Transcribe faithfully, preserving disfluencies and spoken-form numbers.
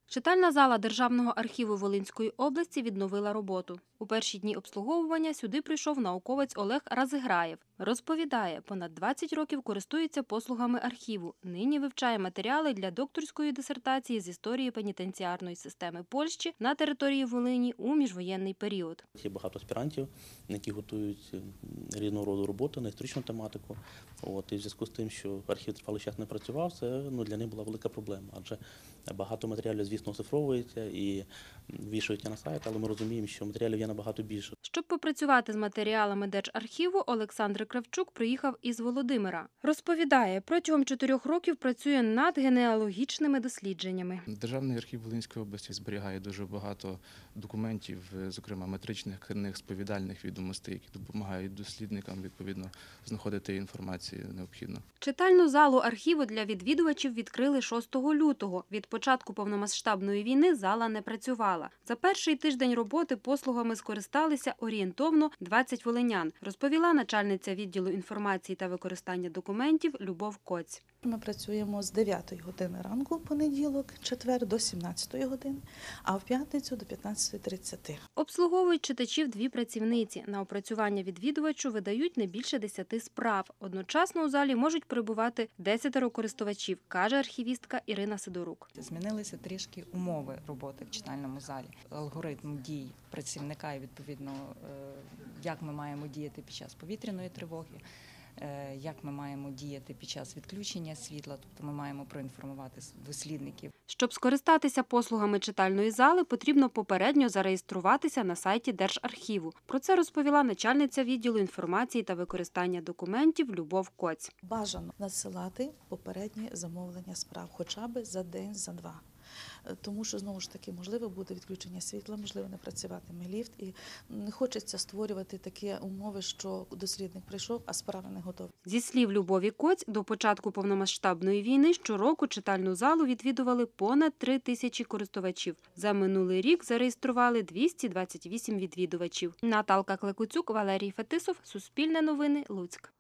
Читальна зала Державного архіву Волинської області відновила роботу. У перші дні обслуговування сюди прийшов науковець Олег Разиграєв. Розповідає, понад двадцять років користується послугами архіву. Нині вивчає матеріали для докторської дисертації з історії пенітенціарної системи Польщі на території Волині у міжвоєнний період. Є багато аспірантів, які готують різного роду роботи на історичну тематику. От, і в зв'язку з тим, що архів тривалий час не працював, це ну, для них була велика проблема. Адже багато матеріалів, звісно, оцифровується і вішується на сайт, але ми розуміємо, що матеріалів є набагато більше. Щоб попрацювати з матеріалами Держархіву, Олександр Кравчук приїхав із Володимира. Розповідає, протягом чотирьох років працює над генеалогічними дослідженнями. Державний архів Волинської області зберігає дуже багато документів, зокрема метричних, книг, сповідальних відомостей, які допомагають дослідникам відповідно знаходити інформацію необхідну. Читальну залу архіву для відвідувачів відкрили шостого лютого. Від початку повномасштабної війни зала не працювала. За перший тиждень роботи послугами скористалися орієнтовно двадцять волинян, розповіла начальниця відділу інформації та використання документів Любов Коць. Ми працюємо з дев'ятої години ранку в понеділок, четвер до сімнадцятої години, а в п'ятницю до п'ятнадцятої тридцяти. Обслуговують читачів дві працівниці. На опрацювання відвідувачу видають не більше десяти справ. Одночасно у залі можуть перебувати десятеро користувачів, каже архівістка Ірина Сидорук. Змінилися трішки умови роботи в читальному залі, алгоритм дій працівника і, відповідно, як ми маємо діяти під час повітряної тривоги, як ми маємо діяти під час відключення світла, тобто ми маємо проінформувати дослідників. Щоб скористатися послугами читальної зали, потрібно попередньо зареєструватися на сайті Держархіву. Про це розповіла начальниця відділу інформації та використання документів Любов Коць. Бажано надсилати попереднє замовлення справ хоча б за день, за два. Тому що, знову ж таки, можливо буде відключення світла, можливо не працюватиме ліфт. І не хочеться створювати такі умови, що дослідник прийшов, а справи не готові. Зі слів Любові Коць, до початку повномасштабної війни щороку читальну залу відвідували понад три тисячі користувачів. За минулий рік зареєстрували двісті двадцять вісім відвідувачів. Наталка Клекуцюк, Валерій Фетисов, Суспільне новини, Луцьк.